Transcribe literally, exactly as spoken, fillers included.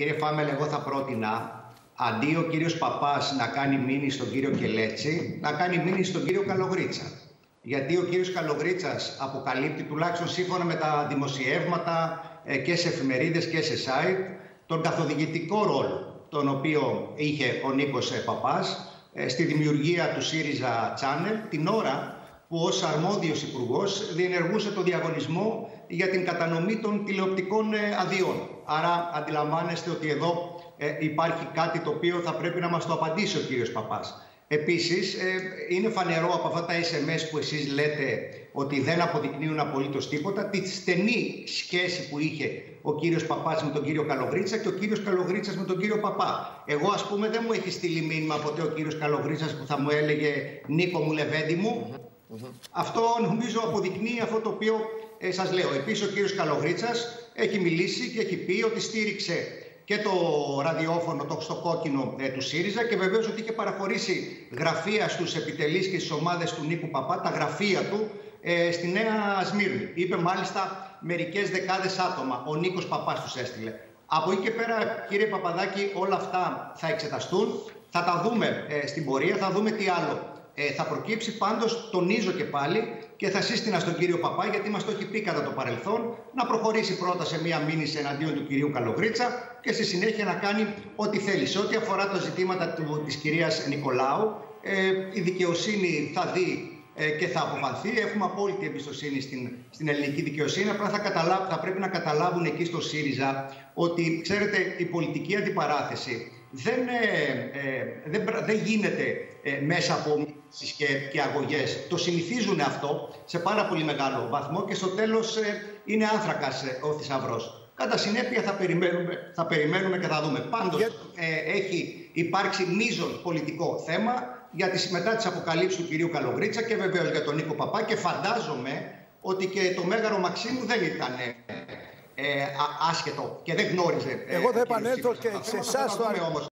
κύριε Φάμελ, εγώ θα πρότεινα, αντί ο κύριος Παπάς να κάνει μήνυση στον κύριο Κελέτσι, να κάνει μήνυση στον κύριο Καλογρίτσα. Γιατί ο κύριος Καλογρίτσας αποκαλύπτει, τουλάχιστον σύμφωνα με τα δημοσιεύματα και σε εφημερίδες και σε site, τον καθοδηγητικό ρόλο τον οποίο είχε ο Νίκος Παπάς στη δημιουργία του ΣΥΡΙΖΑ Channel, την ώρα που ως αρμόδιος υπουργός διενεργούσε το διαγωνισμό για την κατανομή των τηλεοπτικών αδειών. Άρα αντιλαμβάνεστε ότι εδώ υπάρχει κάτι το οποίο θα πρέπει να μας το απαντήσει ο κύριος Παπάς. Επίσης, είναι φανερό από αυτά τα ες εμ ες που εσείς λέτε ότι δεν αποδεικνύουν απολύτως τίποτα, τη στενή σχέση που είχε ο κύριος Παπάς με τον κύριο Καλογρίτσα και ο κύριος Καλογρίτσας με τον κύριο Παπά. Εγώ, ας πούμε, δεν μου έχει στείλει μήνυμα ποτέ ο κύριος Καλογρίτσας που θα μου έλεγε «Νίκο μου, Λεβέντη μου». Mm-hmm. Mm-hmm. Αυτό νομίζω αποδεικνύει αυτό το οποίο ε, σας λέω. Επίσης, ο κύριος Καλογρίτσας έχει μιλήσει και έχει πει ότι στήριξε και το ραδιόφωνο, το στο κόκκινο ε, του ΣΥΡΙΖΑ και βεβαίως ότι είχε παραχωρήσει γραφεία στους επιτελείς και στις ομάδες του Νίκου Παπά, τα γραφεία του ε, στη Νέα Σμύρνη. Είπε μάλιστα μερικές δεκάδες άτομα. Ο Νίκος Παπάς τους έστειλε. Από εκεί και πέρα, κύριε Παπαδάκη, όλα αυτά θα εξεταστούν. Θα τα δούμε ε, στην πορεία, θα δούμε τι άλλο ε, θα προκύψει. Πάντως, τονίζω και πάλι και θα σύστηνα στον κύριο Παπά, γιατί μας το έχει πει κατά το παρελθόν, να προχωρήσει πρώτα σε μία μήνυση εναντίον του κυρίου Καλογρίτσα και στη συνέχεια να κάνει ό,τι θέλει. Σε ό,τι αφορά τα ζητήματα του, της κυρίας Νικολάου, ε, η δικαιοσύνη θα δει ε, και θα αποφανθεί. Έχουμε απόλυτη εμπιστοσύνη στην, στην ελληνική δικαιοσύνη. Απλά θα, καταλάβ, θα πρέπει να καταλάβουν εκεί στο ΣΥΡΙΖΑ ότι, ξέρετε, η πολιτική αντιπαράθεση δεν, ε, ε, δεν, δεν γίνεται ε, μέσα από και, και αγωγές. Το συνηθίζουν αυτό σε πάρα πολύ μεγάλο βαθμό και στο τέλος ε, είναι άνθρακας ε, ο θησαυρός. Κατά συνέπεια θα περιμένουμε, θα περιμένουμε και θα δούμε. Πάντως ε, έχει υπάρξει μείζον πολιτικό θέμα για τις, μετά τις αποκαλύψεις του κυρίου Καλογρίτσα και βεβαίως για τον Νίκο Παπά και φαντάζομαι ότι και το Μέγαρο Μαξίμου δεν ήταν ε, ε, άσχετο και δεν γνώριζε. Εγώ θα επανέλθω και σε εσάς το